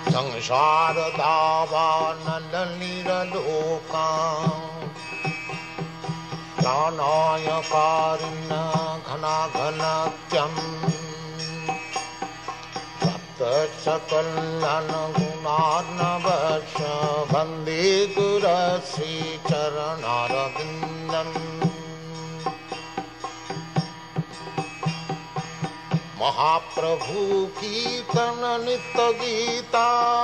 संसार दावानलनिरलोका प्राणाय कारुण्य घनाघनत्यं सप्त सकल्यान गुणार्णवश वन्दे गुरश्री चरणारविन्दम् महाप्रभु कीर्तन नित्य गीता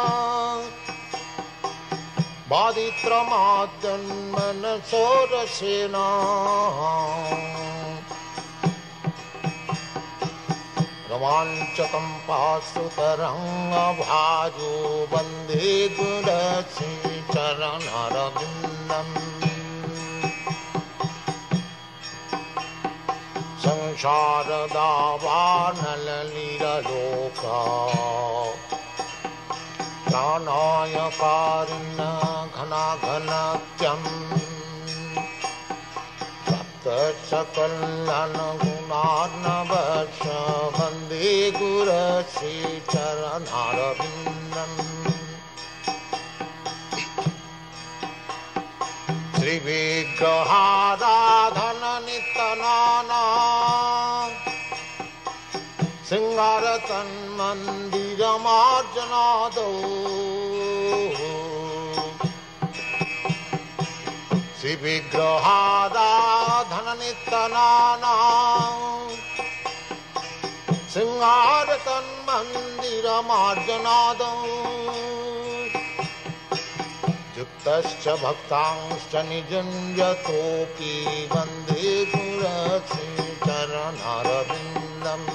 बादित्रमाद्यन्मन सोरसेना रोमाञ्चकं पाशुतरङ्गभाजो वन्दे गुरश्री चरणारविन्दम् संसार दावानलनिरलोका प्राणाय कारुण्य घनाघनत्यं सप्त सकल्यान गुणार्णवश वन्दे गुरश्री चरणारविन्दम् श्रीविग्रहाराधन नित्यनाना सिंगार तन्मन्दिरमार्जनादौ श्रीविग्रहाराधन नित्यनाना सिंगार तन्मन्दिरमार्जनादौ युक्तश्च भक्तांश्च निजुञ्जतोऽपि वन्दे गुरश्री चरणारविन्दम्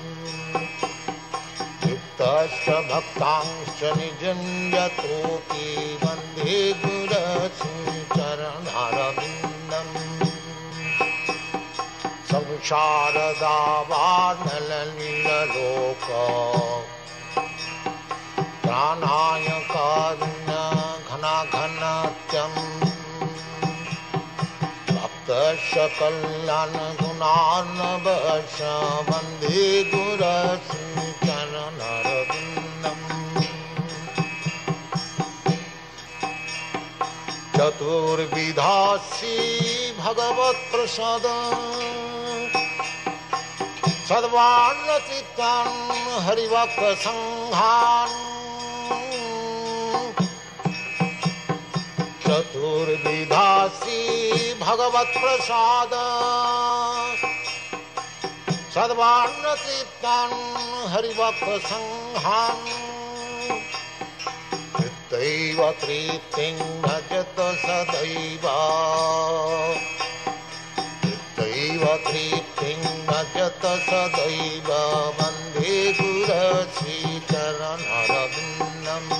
युक्तश्च भक्तांश्च निजुञ्जतोऽपि वन्दे गुरश्री चरणारविन्दम् संसार दावानलनिरलोका प्राणाय कारुण्य घनाघनत्यं सप्त सकल्यान गुणार्णवश वन्दे गुरश्री चरणारविन्दम् चतुर्विधासी भगवत्प्रसाद सर्वान्नचित्तं हरिभक्तसङ्घान् चतुर्विधासी भगवत्प्रसाद सर्वान्नचित्तं हरिभक्तसङ्घान् तृप्तैव तृप्तिं भजत सदैव तृप्तैव तृप्तिं भजत सदैव वन्दे गुरश्री चरणारविन्दम्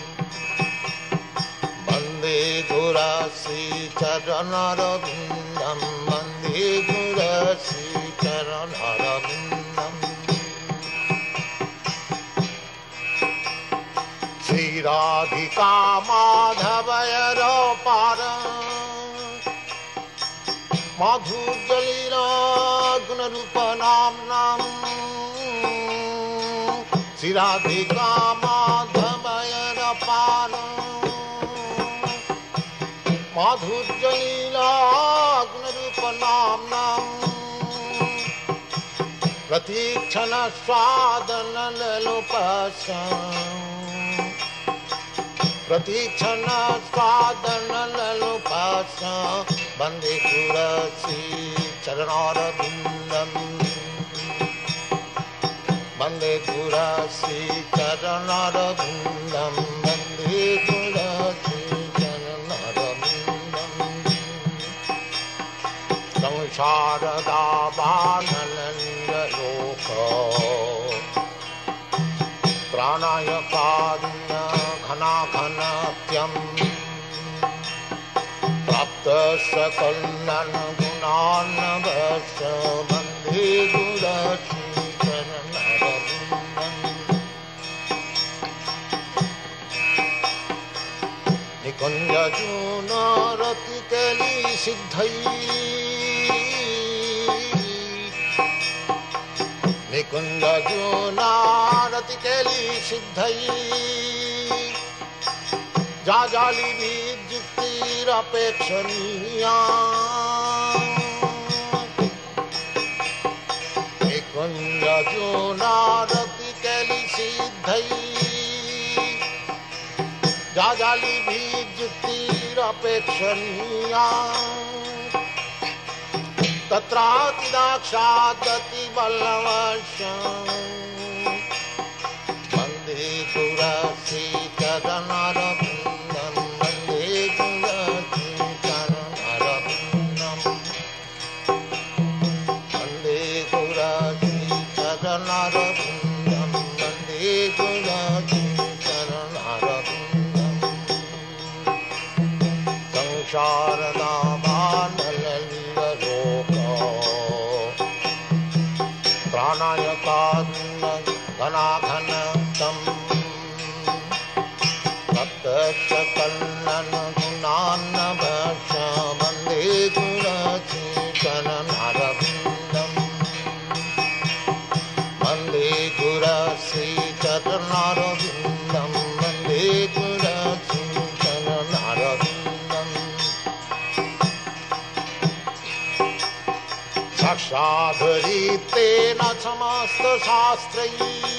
वन्दे गुरश्री चरणारविन्दम् वन्दे गुरश्री चरणारविन्दम् श्रीराधिका माधवयरपार माधुर्यलीला गुणरूपनाम्नाम् श्रीराधिका माधवयरपार माधुर्यलीला गुणरूपनाम्नाम् प्रतीक्षण स्वादनलोपश प्रतीक्षण स्वादनलोपश वन्दे गुरश्री चरणारविन्दम् वन्दे गुरश्री चरणारविन्दम् वन्दे गुरश्री संसार दावानलनिरलोका प्राणाय कारुण्य घनाघनत्यं प्राप्त सकल्यान गुणार्णवश वन्दे गुरश्री चरणारविन्दम् निकुञ्जजूनरतिकली सिद्धै निकुञ्जजूनारतिकली तत्रातिकेली सिद्धई जाजाली विद्युक्तिरपेक्षणीया एकंजो नारतिकेली सिद्धई जाजाली विद्युक्तिरपेक्षणीया तत्रातिदाक्षादति वल्लवश्यं वन्दे गुरश्रीचरणरविन्दं वन्दे गुरश्रीचरणरविन्दं वन्दे गुरश्रीचरणरविन्दं वन्दे गुरश्रीचरणरविन्दं प्राणाय कारुण्य घनाघनतं भक्तश्च कल्लन गुणान्नवश वन्दे गुरश्रीचरणरविन्दं वन्दे गुरश्रीचरणरविन्दं वन्दे गुरश्रीचरणरविन्दं साक्षाद्धरितेन समस्तशास्त्रैः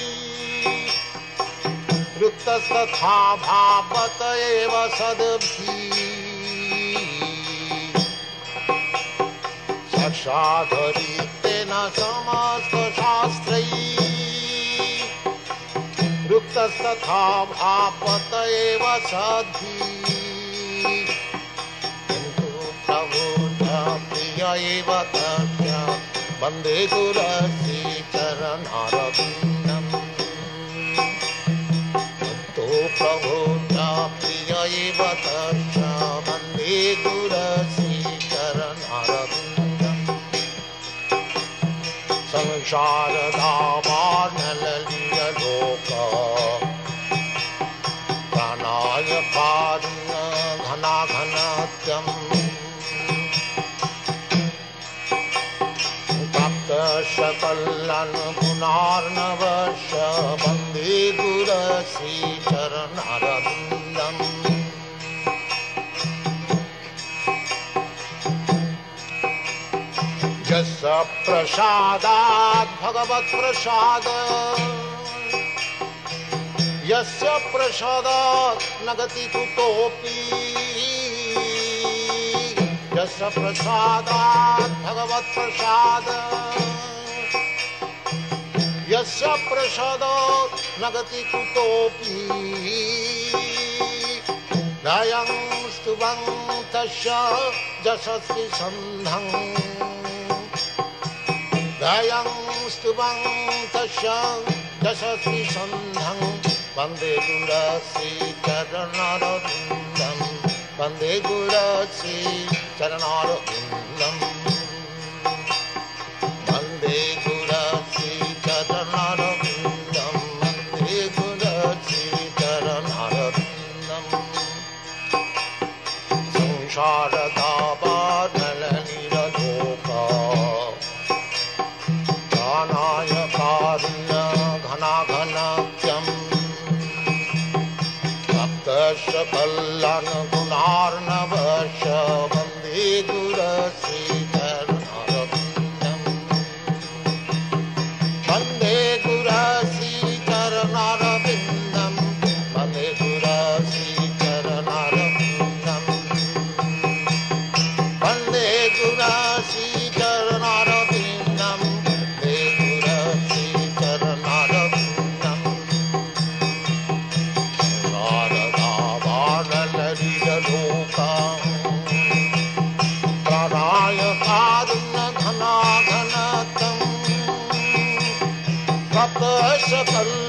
ऋक्तस्तथा भावत एव सद्भिः साक्षाद्धरितेन समस्तशास्त्रैः ऋक्तस्तथा भावत एव सद्भिः किन्तु प्रभु प्रिय एव तस्य वन्दे गुरश्रीचरणरविन्दं तो प्रभु प्रिय एव तस्य वन्दे गुरश्रीचरणरविन्दं संसारदावानललियलोक प्राणाय कारुण्य घनाघनत्यं सकलन गुणार्णवश वन्दे गुरश्रीचरणरविन्दं यस्य प्रसादात् भगवत्प्रसाद यस्य प्रसादात् न गति कुतोऽपि यस्य प्रसादात् भगवत्प्रसाद यस्य प्रसादात् न गति कुतोऽपि दयं स्तुवं तस्य यशस्वी सन्धं दयं स्तुवं तस्य यशस्वी सन्धं वन्दे गुरश्रीचरणरविन्दं वन्दे गुरश्रीचरणरविन्दं वन्दे गुरश्रीचरणरविन्दं वन्दे गुरश्रीचरणरविन्दं संसारदावानलनिरलोक प्राणाय कारुण्य घनाघनत्यं भक्तश्च कल्याण गुणार्णवश वन्दे गुरश्रीचरणरविन्दं वन्दे गुरश्रीचरणरविन्दं वन्दे गुरश्रीचरणरविन्दं वन्दे गुरश्रीचरणरविन्दं वन्दे गुरश्रीचरणरविन्दं प्राणाय कारुण्य घनाघनतं भक्तश्च